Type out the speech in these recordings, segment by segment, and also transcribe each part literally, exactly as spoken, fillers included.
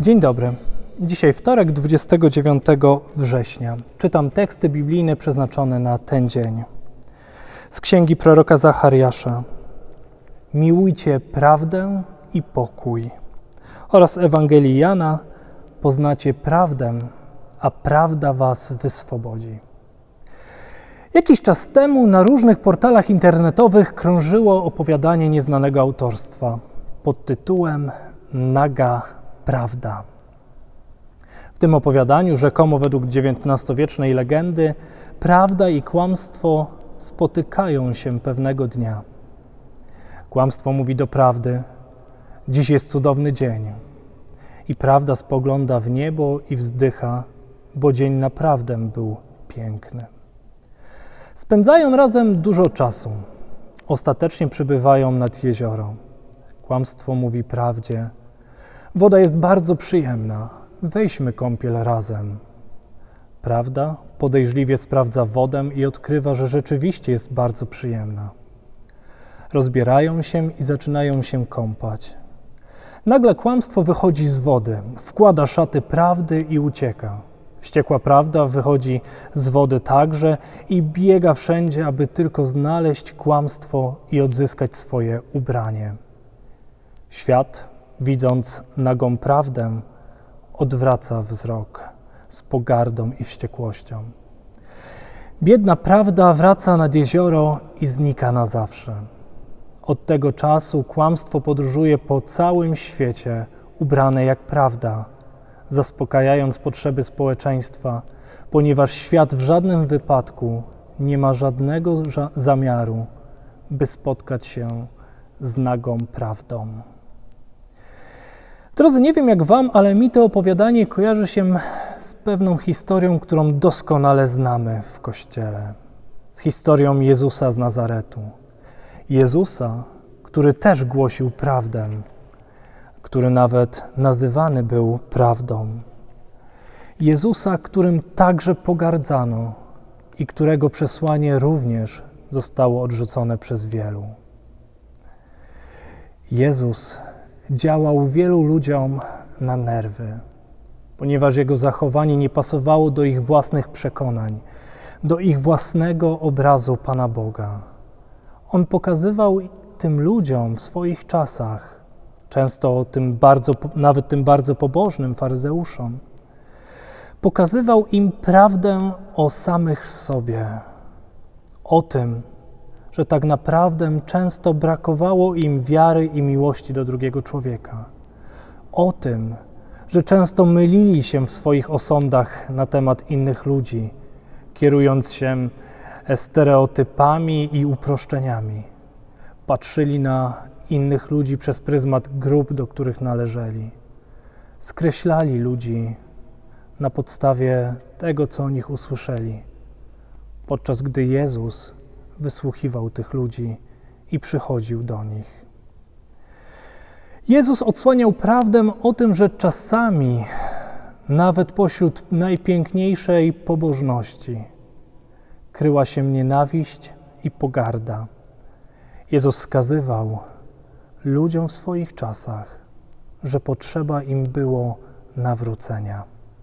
Dzień dobry. Dzisiaj wtorek, dwudziestego dziewiątego września. Czytam teksty biblijne przeznaczone na ten dzień. Z księgi proroka Zachariasza. Miłujcie prawdę i pokój. Oraz Ewangelii Jana. Poznacie prawdę, a prawda was wyswobodzi. Jakiś czas temu na różnych portalach internetowych krążyło opowiadanie nieznanego autorstwa pod tytułem Naga Prawda. W tym opowiadaniu, rzekomo według dziewiętnastowiecznej legendy, prawda i kłamstwo spotykają się pewnego dnia. Kłamstwo mówi do prawdy: dziś jest cudowny dzień. I prawda spogląda w niebo i wzdycha, bo dzień naprawdę był piękny. Spędzają razem dużo czasu. Ostatecznie przybywają nad jezioro. Kłamstwo mówi prawdzie: woda jest bardzo przyjemna, weźmy kąpiel razem. Prawda podejrzliwie sprawdza wodę i odkrywa, że rzeczywiście jest bardzo przyjemna. Rozbierają się i zaczynają się kąpać. Nagle kłamstwo wychodzi z wody, wkłada szaty prawdy i ucieka. Wściekła prawda wychodzi z wody także i biega wszędzie, aby tylko znaleźć kłamstwo i odzyskać swoje ubranie. Świat, widząc nagą prawdę, odwraca wzrok z pogardą i wściekłością. Biedna prawda wraca nad jezioro i znika na zawsze. Od tego czasu kłamstwo podróżuje po całym świecie, ubrane jak prawda, zaspokajając potrzeby społeczeństwa, ponieważ świat w żadnym wypadku nie ma żadnego zamiaru, by spotkać się z nagą prawdą. Drodzy, nie wiem jak wam, ale mi to opowiadanie kojarzy się z pewną historią, którą doskonale znamy w Kościele. Z historią Jezusa z Nazaretu. Jezusa, który też głosił prawdę, który nawet nazywany był prawdą. Jezusa, którym także pogardzano i którego przesłanie również zostało odrzucone przez wielu. Jezus działał wielu ludziom na nerwy, ponieważ jego zachowanie nie pasowało do ich własnych przekonań, do ich własnego obrazu Pana Boga. On pokazywał tym ludziom w swoich czasach, często tym bardzo, nawet tym bardzo pobożnym faryzeuszom, pokazywał im prawdę o samych sobie, o tym, że tak naprawdę często brakowało im wiary i miłości do drugiego człowieka, o tym, że często mylili się w swoich osądach na temat innych ludzi, kierując się stereotypami i uproszczeniami. Patrzyli na innych ludzi przez pryzmat grup, do których należeli. Skreślali ludzi na podstawie tego, co o nich usłyszeli, podczas gdy Jezus wysłuchiwał tych ludzi i przychodził do nich. Jezus odsłaniał prawdę o tym, że czasami, nawet pośród najpiękniejszej pobożności, kryła się nienawiść i pogarda. Jezus wskazywał ludziom w swoich czasach, że potrzeba im było nawrócenia.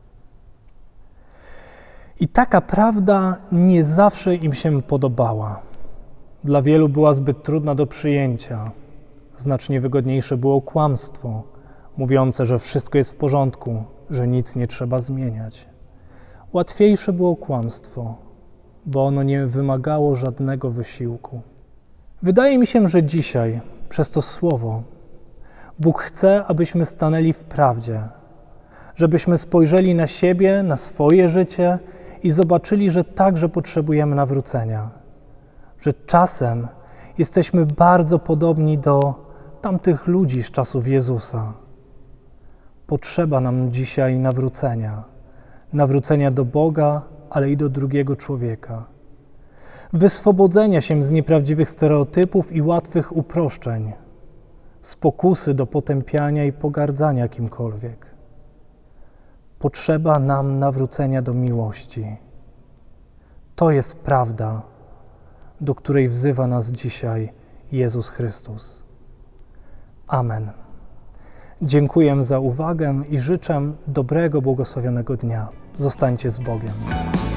I taka prawda nie zawsze im się podobała. Dla wielu była zbyt trudna do przyjęcia. Znacznie wygodniejsze było kłamstwo, mówiące, że wszystko jest w porządku, że nic nie trzeba zmieniać. Łatwiejsze było kłamstwo, bo ono nie wymagało żadnego wysiłku. Wydaje mi się, że dzisiaj, przez to słowo, Bóg chce, abyśmy stanęli w prawdzie, żebyśmy spojrzeli na siebie, na swoje życie i zobaczyli, że także potrzebujemy nawrócenia, że czasem jesteśmy bardzo podobni do tamtych ludzi z czasów Jezusa. Potrzeba nam dzisiaj nawrócenia, nawrócenia do Boga, ale i do drugiego człowieka. Wyswobodzenia się z nieprawdziwych stereotypów i łatwych uproszczeń, z pokusy do potępiania i pogardzania kimkolwiek. Potrzeba nam nawrócenia do miłości. To jest prawda, do której wzywa nas dzisiaj Jezus Chrystus. Amen. Dziękuję za uwagę i życzę dobrego, błogosławionego dnia. Zostańcie z Bogiem.